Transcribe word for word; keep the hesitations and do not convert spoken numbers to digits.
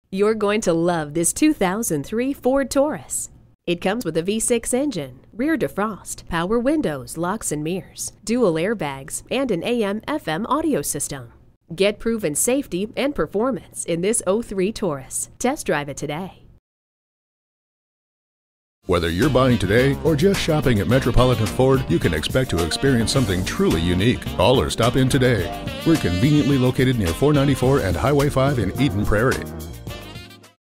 You're going to love this two thousand three Ford Taurus. It comes with a V six engine, rear defrost, power windows, locks and mirrors, dual airbags, and an A M F M audio system. Get proven safety and performance in this oh three Taurus. Test drive it today. Whether you're buying today or just shopping at Metropolitan Ford, you can expect to experience something truly unique. Call or stop in today. We're conveniently located near four ninety-four and Highway five in Eden Prairie.